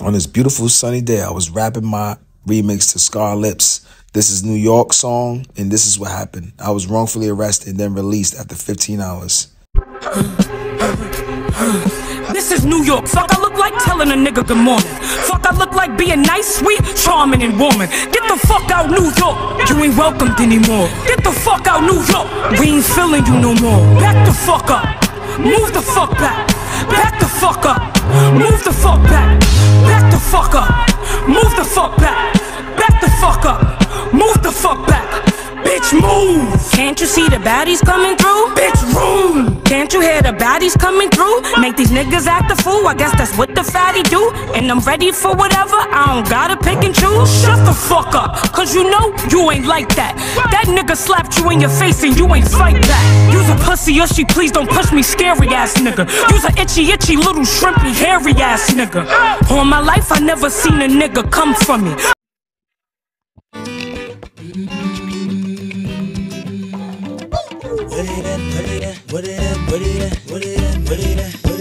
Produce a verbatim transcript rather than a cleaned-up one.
On this beautiful sunny day, I was rapping my remix to Scar Lips' This Is New York song, and this is what happened. I was wrongfully arrested and then released after fifteen hours. This is New York. Fuck, I look like telling a nigga good morning. Fuck, I look like being nice, sweet, charming, and warming. Get the fuck out, New York. You ain't welcomed anymore. Get the fuck out, New York. We ain't feeling you no more. Back the fuck up. Move the fuck back. Back the fuck up. Move the fuck back. Back the fuck up. Move the fuck back. Back the fuck up. Move the fuck back. Bitch, move. Can't you see the baddies coming through? Bitch, room. Can't you hear the baddies coming through? Make these niggas act a fool. I guess that's what the fatty do. And I'm ready for whatever. I don't gotta pick and choose. Shut the fuck up, cause you know you ain't like that. That nigga slapped you in your face and you ain't fight back. You's a pussy or she please don't push me, scary ass nigga. You's a itchy itchy little shrimpy hairy ass nigga. All my life I never seen a nigga come from me. Put it in, put it in, put it in, put it in, put it in, put it in.